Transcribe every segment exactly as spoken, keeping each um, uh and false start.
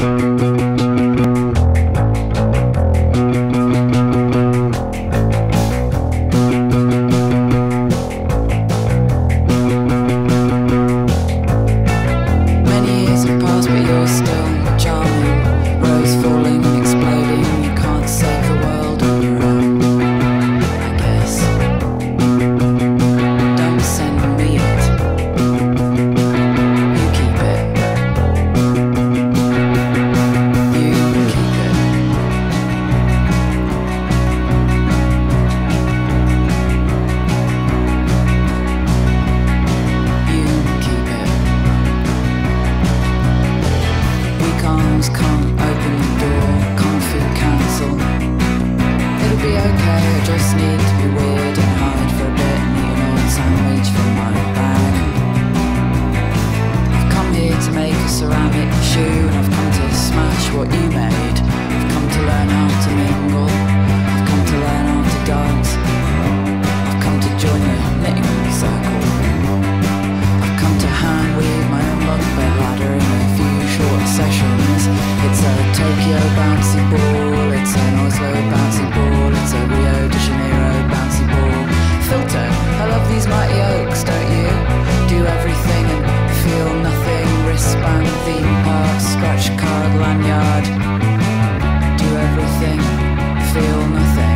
Scratchcard Lanyard. Do everything, feel nothing.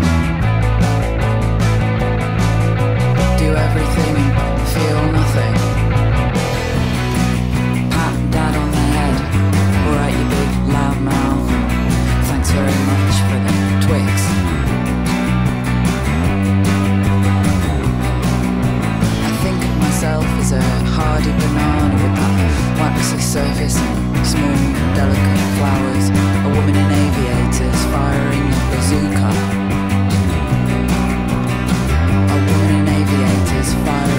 Do everything, feel nothing. Pat dad on the head, alright you big loud mouth. Thanks very much for the Twix. I think of myself as a hardy banana with that waxy surface and small, delicate flowers. A woman in aviators firing a bazooka. A woman in aviators firing